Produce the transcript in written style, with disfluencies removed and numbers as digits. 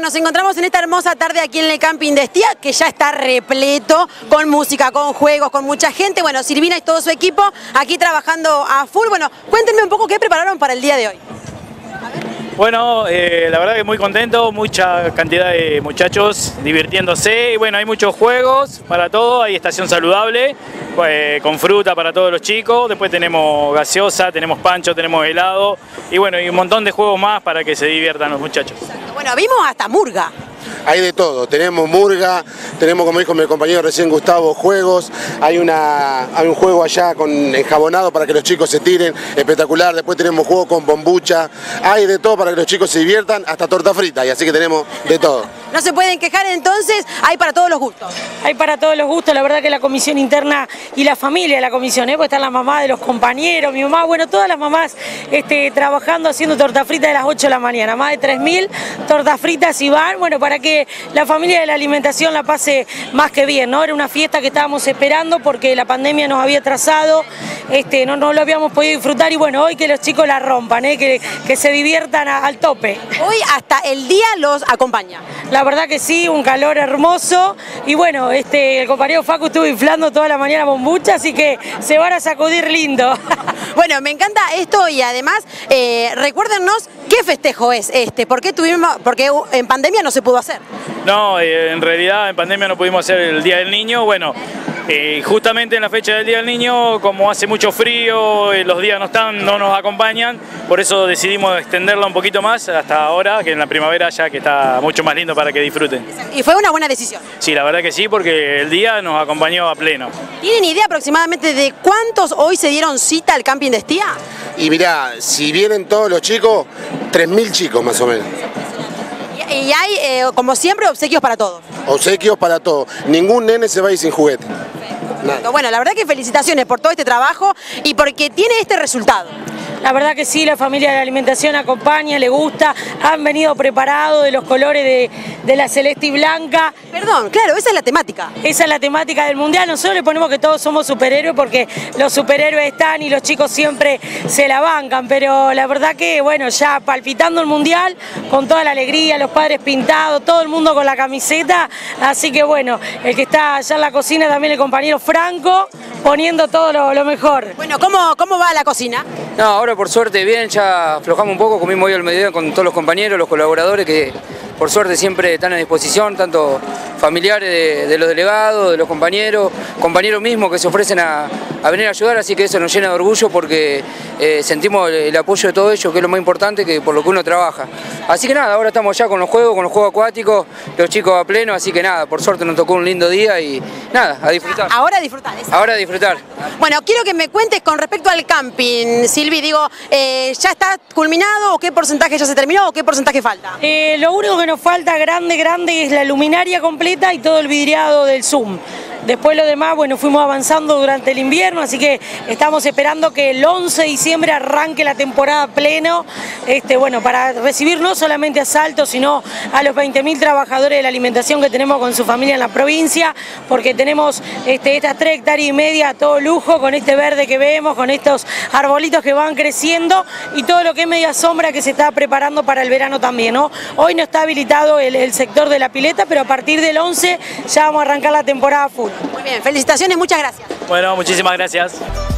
nos encontramos en esta hermosa tarde aquí en el camping de Estía, que ya está repleto, con música, con juegos, con mucha gente. Bueno, Silvina y todo su equipo aquí trabajando a full. Bueno, cuéntenme un poco qué prepararon para el día de hoy. Bueno, la verdad que muy contento, mucha cantidad de muchachos divirtiéndose y bueno, hay muchos juegos para todo, hay estación saludable, con fruta para todos los chicos, después tenemos gaseosa, tenemos pancho, tenemos helado y bueno, y un montón de juegos más para que se diviertan los muchachos. Bueno, vimos hasta murga. Hay de todo, tenemos murga, tenemos, como dijo mi compañero recién Gustavo, juegos, hay un juego allá con enjabonado para que los chicos se tiren, espectacular, después tenemos juegos con bombucha, hay de todo para que los chicos se diviertan, hasta torta frita, y así que tenemos de todo. No se pueden quejar entonces, hay para todos los gustos. Hay para todos los gustos, la verdad que la comisión interna y la familia de la comisión, porque están las mamás de los compañeros, mi mamá, bueno, todas las mamás trabajando, haciendo torta frita de las 8 de la mañana, más de 3000 tortas fritas y van, bueno, para que la familia de la alimentación la pase más que bien, ¿no? Era una fiesta que estábamos esperando porque la pandemia nos había atrasado, no lo habíamos podido disfrutar y bueno, hoy que los chicos la rompan, que se diviertan al tope. Hoy hasta el día los acompaña. La verdad que sí, un calor hermoso y bueno, el compañero Facu estuvo inflando toda la mañana bombucha, así que se van a sacudir lindo. Bueno, me encanta esto y además recuérdennos qué festejo es porque en pandemia no se pudo hacer. No, en realidad en pandemia no pudimos hacer el Día del Niño, bueno, justamente en la fecha del Día del Niño, como hace mucho frío, los días no nos acompañan, por eso decidimos extenderla un poquito más hasta ahora, que en la primavera ya que está mucho más lindo para que disfruten. Y fue una buena decisión. Sí, la verdad que sí, porque el día nos acompañó a pleno. ¿Tienen idea aproximadamente de cuántos hoy se dieron cita al camping de Estía? Y mirá, si vienen todos los chicos, 3000 chicos más o menos. Y hay, como siempre, obsequios para todos. Obsequios para todos, ningún nene se va a ir sin juguete. Nada. Bueno, la verdad que felicitaciones por todo este trabajo y porque tiene este resultado. La verdad que sí, la familia de la alimentación acompaña, le gusta, han venido preparados de los colores de la celeste y blanca. Perdón, claro, esa es la temática. Esa es la temática del mundial, nosotros le ponemos que todos somos superhéroes porque los superhéroes están y los chicos siempre se la bancan, pero la verdad que bueno, ya palpitando el mundial, con toda la alegría, los padres pintados, todo el mundo con la camiseta, así que bueno, el que está allá en la cocina también el compañero Franco, poniendo todo lo mejor. Bueno, ¿cómo va la cocina? No, ahora por suerte bien, ya aflojamos un poco, comimos hoy al mediodía con todos los compañeros, los colaboradores que por suerte siempre están a disposición, tanto familiares de los delegados, de los compañeros mismos que se ofrecen a venir a ayudar, así que eso nos llena de orgullo porque sentimos el apoyo de todo ello, que es lo más importante, que por lo que uno trabaja. Así que nada, ahora estamos ya con los juegos acuáticos, los chicos a pleno, así que nada, por suerte nos tocó un lindo día y nada, a disfrutar. Ahora a disfrutar. Ahora a disfrutar. Bueno, quiero que me cuentes con respecto al camping, Silvi, digo, ¿ya está culminado o qué porcentaje ya se terminó o qué porcentaje falta? Lo único que nos falta grande es la luminaria completa y todo el vidriado del Zoom. Después lo demás, bueno, fuimos avanzando durante el invierno, así que estamos esperando que el 11 de diciembre arranque la temporada pleno, bueno, para recibir no solamente a Salto, sino a los 20.000 trabajadores de la alimentación que tenemos con su familia en la provincia, porque tenemos estas 3,5 hectáreas a todo lujo, con este verde que vemos, con estos arbolitos que van creciendo y todo lo que es media sombra que se está preparando para el verano también, ¿no? Hoy no está habilitado el sector de la pileta, pero a partir del 11 ya vamos a arrancar la temporada full. Muy bien, felicitaciones, muchas gracias. Bueno, muchísimas gracias.